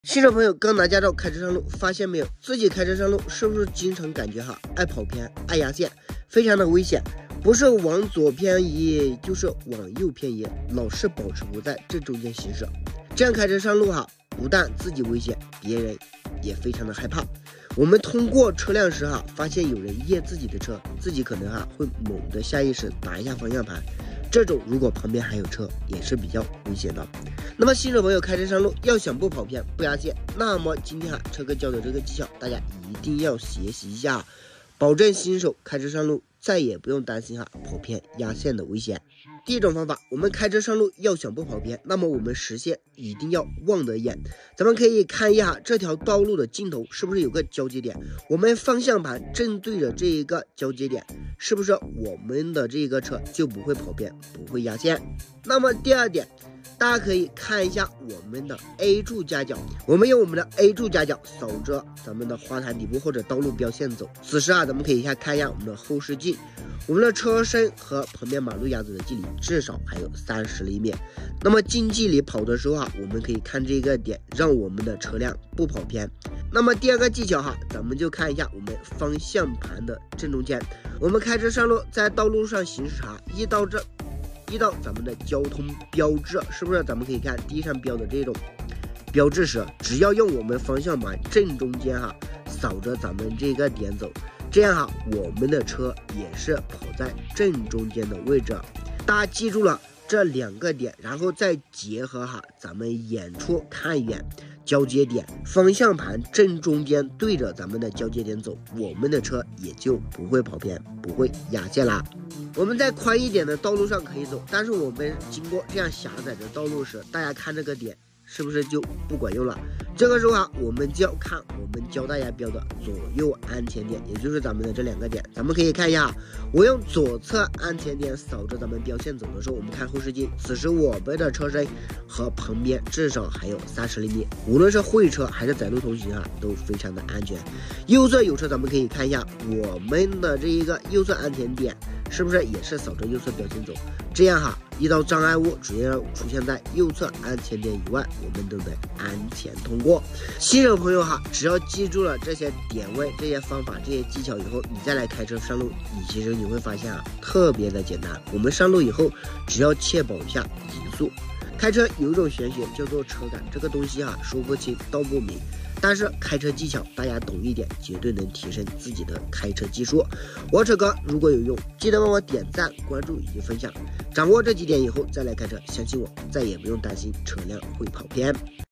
新手朋友刚拿驾照开车上路，发现没有，自己开车上路是不是经常感觉爱跑偏、爱压线，非常的危险，不是往左偏移就是往右偏移，老是保持不在正中间行驶。这样开车上路不但自己危险，别人也非常的害怕。我们通过车辆时发现有人验自己的车，自己可能会猛地下意识打一下方向盘，这种如果旁边还有车也是比较危险的。那么新手朋友开车上路要想不跑偏不压线，那么今天车哥教的这个技巧大家一定要学习一下，保证新手开车上路再也不用担心跑偏压线的危险。第一种方法，我们开车上路要想不跑偏，那么我们视线一定要望得远。咱们可以看一下这条道路的尽头是不是有个交接点，我们方向盘正对着这一个交接点，是不是我们的这个车就不会跑偏，不会压线。那么第二点，大家可以看一下我们的 A 柱夹角，我们用我们的 A 柱夹角扫着咱们的花坛底部或者道路标线走。此时咱们可以看一下我们的后视镜，我们的车身和旁边马路牙子的距离至少还有30厘米。那么近距离跑的时候我们可以看这个点，让我们的车辆不跑偏。那么第二个技巧咱们就看一下我们方向盘的正中间。我们开车上路，在道路上行驶遇到咱们的交通标志，是不是咱们可以看地上标的这种标志时，只要用我们方向盘正中间扫着咱们这个点走，这样我们的车也是跑在正中间的位置。大家记住了这两个点，然后再结合咱们远处看远交接点，方向盘正中间对着咱们的交接点走，我们的车也就不会跑偏，不会压线啦。我们在宽一点的道路上可以走，但是我们经过这样狭窄的道路时，大家看这个点是不是就不管用了？这个时候我们就要看我们教大家标的左右安全点，也就是咱们的这两个点。咱们可以看一下，我用左侧安全点扫着咱们标线走的时候，我们看后视镜，此时我们的车身和旁边至少还有30厘米，无论是会车还是在路通行都非常的安全。右侧有车，咱们可以看一下我们的这一个右侧安全点是不是也是扫着右侧标线走，这样遇到障碍物只要出现在右侧安全点以外，我们都能安全通过。新手朋友只要记住了这些点位、这些方法、这些技巧以后，你再来开车上路，其实你会发现特别的简单。我们上路以后，只要确保一下匀速。开车有一种玄学叫做车感，这个东西说不清道不明，但是开车技巧大家懂一点，绝对能提升自己的开车技术。我车哥如果有用，记得帮我点赞、关注以及分享。掌握这几点以后再来开车，相信我，再也不用担心车辆会跑偏。